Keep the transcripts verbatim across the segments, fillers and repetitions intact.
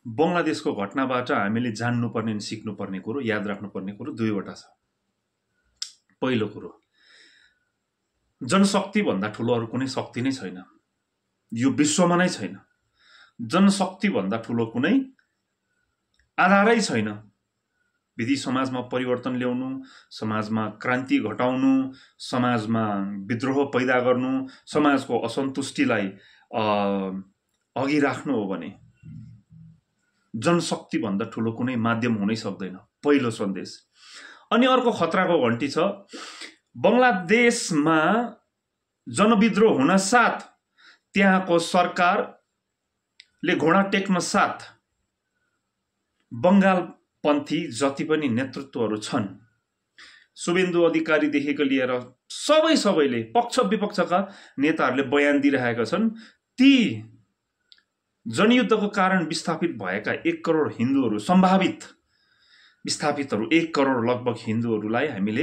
बङ्गलादेशको घटनाबाट हामीले जान्नुपर्ने अनि सिक्नुपर्ने कुरो, याद राख्नुपर्ने कुरो दुईवटा छ। पहिलो कुरो, जनशक्ति भन्दा ठुलो अरू कुनै शक्ति नै छैन, यो विश्वमा नै छैन। जनशक्ति भन्दा ठुलो कुनै आधारै छैन। विधि समाजमा परिवर्तन ल्याउनु, समाजमा क्रान्ति घटाउनु, समाजमा विद्रोह पैदा गर्नु, समाजको असन्तुष्टिलाई अघि राख्नु हो भने जनशक्ति भन्दा ठुलो कुनै माध्यम हुनै सक्दैन। पहिलो सन्देश। अनि अर्को खतराको घण्टी छ, बङ्गलादेशमा जनविद्रोह हुन साथ त्यहाँको सरकारले घोडा टेक्न साथ बङ्गालपन्थी जति पनि नेतृत्वहरू छन्, शुभेन्दु अधिकारीदेखिको लिएर सबै सबैले पक्ष विपक्षका नेताहरूले बयान दिइरहेका छन्। ती जनयुद्धको कारण विस्थापित भएका एक करोड हिन्दूहरू, सम्भावित विस्थापितहरू एक करोड लगभग हिन्दूहरूलाई हामीले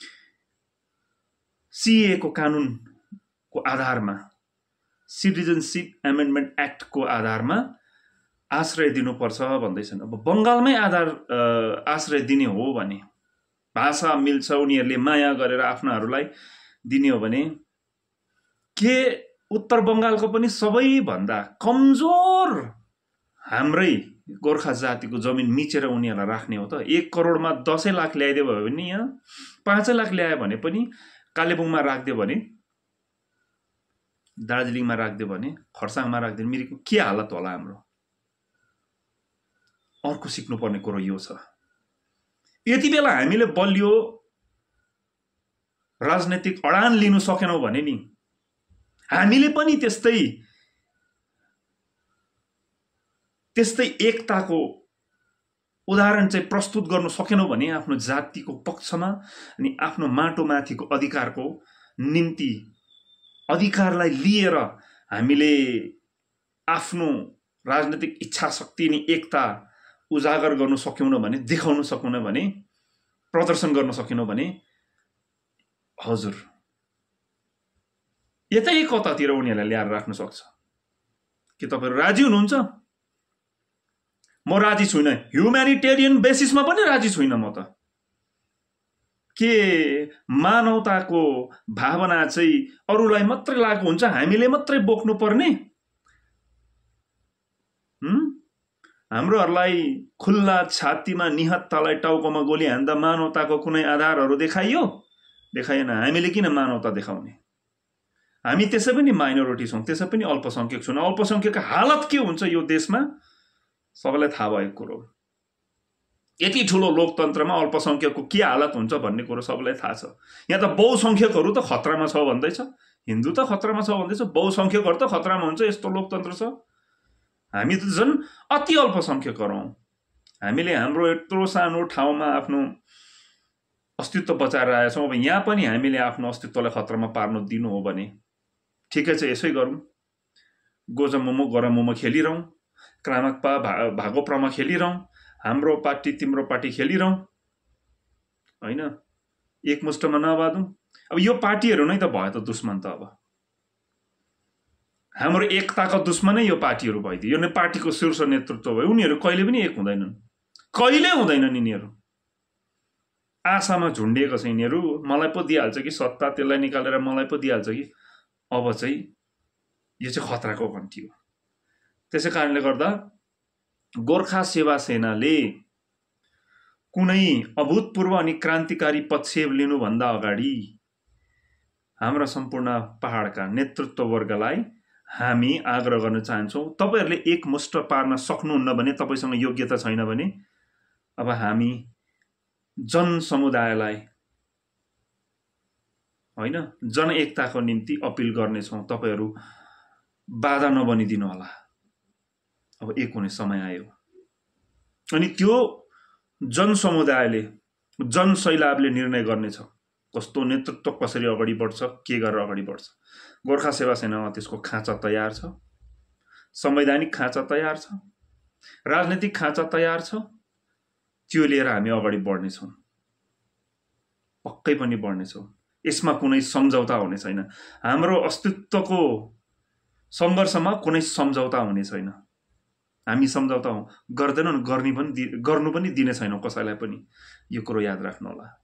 सीए को कानुनको आधारमा, सिटिजनशिप एमेन्डमेन्ट एक्टको आधारमा आश्रय दिनुपर्छ भन्दैछन्। अब बङ्गालमै आधार आश्रय दिने हो भने, भाषा मिल्छ, उनीहरूले माया गरेर आफ्नाहरूलाई दिने हो भने, के उत्तर बङ्गालको पनि सबैभन्दा कमजोर हाम्रै गोर्खा जातिको जमिन मिचेर उनीहरूलाई राख्ने हो त? एक करोडमा दसै लाख ल्याइदियो भयो भने, यहाँ पाँचै लाख ल्यायो भने पनि, कालेबुङमा राखिदियो भने, दार्जिलिङमा राखिदियो भने, खरसाङमा राखिदियो भने मिरिकको के हालत होला हाम्रो? अर्को सिक्नुपर्ने कुरो यो छ, यति बेला हामीले बलियो राजनैतिक अडान लिनु सकेनौँ भने नि, हामीले पनि त्यस्तै त्यस्तै एकताको उदाहरण चाहिँ प्रस्तुत गर्न सकेनौँ भने, आफ्नो जातिको पक्षमा अनि आफ्नो माटोमाथिको अधिकारको निम्ति अधिकारलाई लिएर हामीले आफ्नो राजनीतिक इच्छा शक्ति अनि एकता उजागर गर्न सकेनौँ भने, देखाउन सकेनौँ भने, प्रदर्शन गर्न सकेनौँ भने, हजुर यतै कतातिर उनीहरूलाई ल्याएर राख्न सक्छ। के तपाईँहरू राजी हुनुहुन्छ? म राजी छुइनँ। ह्युम्यानिटेरियन बेसिसमा पनि राजी छुइनँ म त। के मानवताको भावना चाहिँ अरूलाई मात्रै लागु हुन्छ, हामीले मात्रै बोक्नु पर्ने? हाम्रोहरूलाई खुल्ला छातीमा निहत्तालाई टाउकोमा गोली हान्दा मानवताको कुनै आधारहरू देखाइयो? देखाएन। हामीले किन मानवता देखाउने? हामी त्यसै पनि माइनोरिटी छौँ, त्यसै पनि अल्पसङ्ख्यक छौँ। अल्पसङ्ख्यकको हालत के हुन्छ यो देशमा सबैलाई थाहा भएको कुरो। यति ठुलो लोकतन्त्रमा अल्पसङ्ख्यकको के हालत हुन्छ भन्ने कुरो सबैलाई थाहा छ। यहाँ त बहुसङ्ख्यकहरू त खतरामा छ भन्दैछ, हिन्दू त खतरामा छ भन्दैछ, बहुसङ्ख्यकहरू त खतरामा हुन्छ, यस्तो लोकतन्त्र छ। हामी त झन् अति अल्पसङ्ख्यकहरू हौँ। हामीले हाम्रो यत्रो सानो ठाउँमा आफ्नो अस्तित्व बचाएर आएका छौँ। अब यहाँ पनि हामीले आफ्नो अस्तित्वलाई खतरामा पार्नु दिनु हो भने ठिकै छ, यसै गरौँ। गोजा मोमो गरा मोमो खेलिरहँ, क्रामकपा भा भागोप्रमा खेलिरहँ, हाम्रो पार्टी तिम्रो पार्टी खेलिरहँ, होइन? एकमुष्टमा नबादौँ। अब यो पार्टीहरू नै त भयो त दुश्मन त। अब हाम्रो एकताको दुश्मनै यो पार्टीहरू भइदियो। यो नै पार्टीको शीर्ष नेतृत्व भयो। उनीहरू कहिले पनि एक हुँदैनन्, कहिले हुँदैनन्। यिनीहरू आशामा झुन्डिएको छ। यिनीहरू मलाई पो दिइहाल्छ कि सत्ता, त्यसलाई निकालेर मलाई पो दिइहाल्छ कि। अब चाहिँ यो चाहिँ खतराको घन्टी हो। त्यसै कारणले गर्दा गोर्खा सेवा सेनाले कुनै अभूतपूर्व अनि क्रान्तिकारी पदक्षेप लिनुभन्दा अगाडि हाम्रा सम्पूर्ण पहाडका नेतृत्ववर्गलाई हामी आग्रह गर्न चाहन्छौँ, तपाईँहरूले एकमुष्ट पार्न सक्नुहुन्न भने, तपाईँसँग योग्यता छैन भने, अब हामी जनसमुदायलाई, होइन, जनएकताको निम्ति अपिल गर्नेछौँ, तपाईँहरू बाधा नबनिदिनु होला। अब एक हुने समय आयो। अनि त्यो जनसमुदायले, जनसैलाबले निर्णय गर्नेछ कस्तो नेतृत्व कसरी अगाडि बढ्छ, के गरेर अगाडि बढ्छ। गोर्खा सेवा सेनामा त्यसको खाँचा तयार छ, संवैधानिक खाँचा तयार छ, राजनीतिक खाँचा तयार छ। त्यो लिएर हामी अगाडि बढ्नेछौँ, पक्कै पनि बढ्नेछौँ। यसमा कुनै सम्झौता हुने छैन। हाम्रो अस्तित्वको सङ्घर्षमा कुनै सम्झौता हुने छैन। हामी सम्झौता गर्दैनौँ, गर्ने पनि गर्नु पनि दिने छैनौँ कसैलाई पनि। यो कुरो याद राख्नु होला।